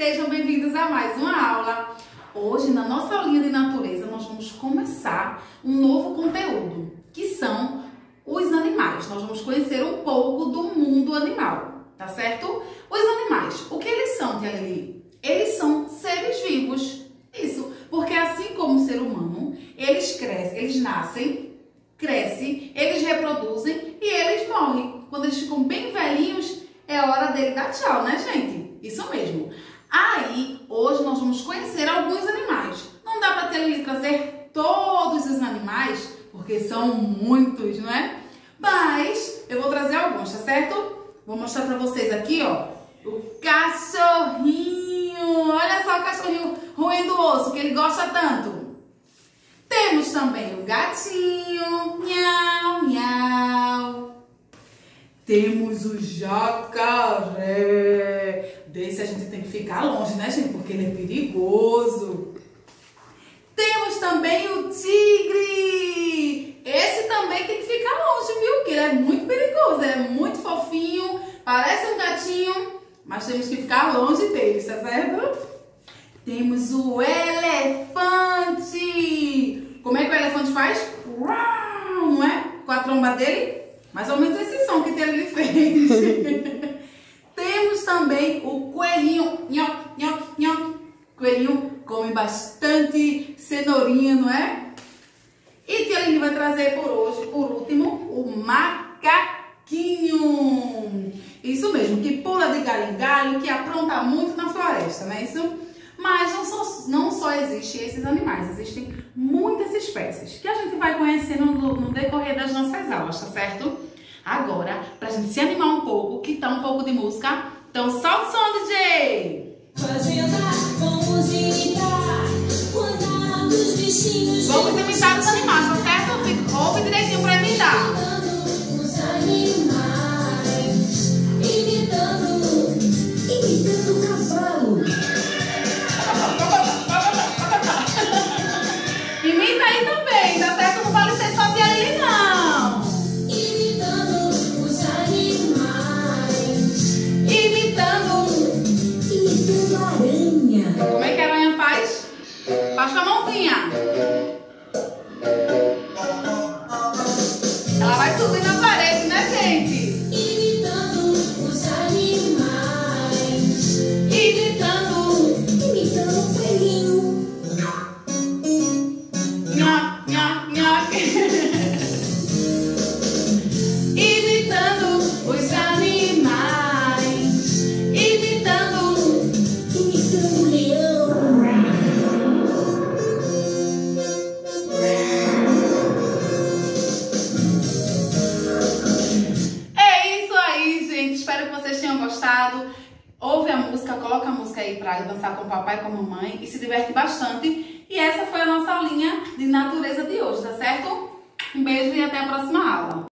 sejam bem-vindos a mais uma aula. Hoje, na nossa aulinha de natureza, nós vamos começar um novo conteúdo, que são os animais. Nós vamos conhecer um pouco do mundo animal, tá certo? Os animais, o que eles são, Tia Lili? Eles são seres vivos. Isso, porque assim como o ser humano, eles crescem, eles nascem, crescem, eles reproduzem e eles morrem. Quando eles ficam bem velhinhos, é hora dele dar tchau, né, gente? Isso mesmo. Aí, hoje nós vamos conhecer alguns animais. Não dá para trazer todos os animais, porque são muitos, não é? Mas eu vou trazer alguns, tá certo? Vou mostrar para vocês aqui, ó, o cachorrinho. Olha só o cachorrinho roendo o osso, que ele gosta tanto. Temos também o gatinho, miau, miau. Temos o jacaré. Desse a gente tem que ficar longe, né, gente? Porque ele é perigoso. Temos também o tigre. Esse também tem que ficar longe, viu? Porque ele é muito perigoso, ele é muito fofinho, parece um gatinho, mas temos que ficar longe dele, tá certo? Temos o elefante. Como é que o elefante faz? Uau, não é? Com a tromba dele? Mais ou menos esse som que ele fez. Temos também o coelhinho. Nhoque, nhoque, nhoque. Coelhinho come bastante cenourinha, não é? E Tia Lili vai trazer por hoje, por último, o macaquinho. Isso mesmo, que pula de galho em galho, que apronta muito na floresta, não é isso? Mas não só existem esses animais, existem muitas espécies que a gente vai conhecendo no decorrer das nossas aulas, tá certo? Agora, pra gente se animar um pouco, que tá um pouco de música, então solta o som, DJ! Vamos imitar os animais, tá certo? Ouve direitinho pra imitar. Os animais, imitando o cavalo. Imita aí também, tá certo? Não vale ser só Tia Lili, não. Imitando os animais. Imitando A aranha. Como é que a aranha faz? Faz com a mãozinha. Ela vai subir na parede, né, gente? Imitando os animais. Imitando O coelhinho. nhoque, nhoque, nhoque. Imitando os animais. Imitando O leão. É isso aí, gente. Espero que vocês tenham gostado. Ouve a música, coloca a música aí pra dançar com o papai e com a mamãe e se diverte bastante. E essa foi a nossa aulinha de natureza de hoje, tá certo? Um beijo e até a próxima aula.